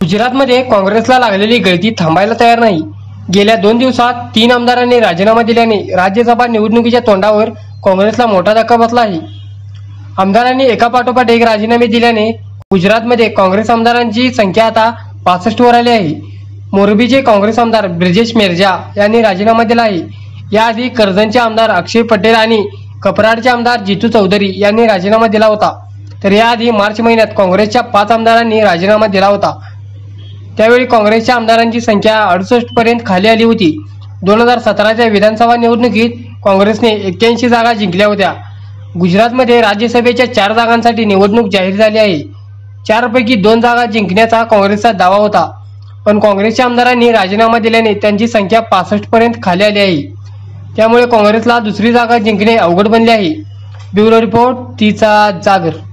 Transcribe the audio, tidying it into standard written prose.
गुजरातमध्ये काँग्रेसला लागलेली गळती थांबायला तयार नाही। गेल्या 2 दिवसात 3 आमदारांनी राजीनामा दिल्याने राज्यसभा निवडणुकीच्या तोंडावर काँग्रेसला मोठा धक्का बसला आहे। आमदारांनी एकापाठोपाठ एक राजीनामे दिल्याने गुजरातमध्ये काँग्रेस आमदारांची संख्या आता 65 वर आली आहे। मोरबीचे काँग्रेस आमदार ब्रिजेश मेरजा यांनी राजीनामा दिला आहे। याआधी कर्जतचे आमदार अक्षय पटेल आणि कपराडचे आमदार जितू चौधरी यांनी राजीनामा दिला होता। तर याआधी मार्च महिन्यात काँग्रेसच्या 5 आमदारांनी राजीनामा दिला होता। त्यावेळी काँग्रेसच्या आमदारांची संख्या 68 पर्यंत खाली आली होती। 2017च्या विधानसभा निवडणुकीत काँग्रेसने 81 जागा जिंकल्या होत्या। गुजरातमध्ये राज्यसभेच्या 4 जागांसाठी निवडणूक जाहीर झाली आहे। 4 पैकी 2 जागा जिंकण्याचा काँग्रेसचा दावा होता, पण काँग्रेसच्या आमदारांनी राजीनामा दिल्याने त्यांची संख्या 65 पर्यंत खाली आली आहे। त्यामुळे काँग्रेसला दुसरी जागा जिंकणे अवघड बनले आहे। ब्युरो रिपोर्ट, तिचा जागर।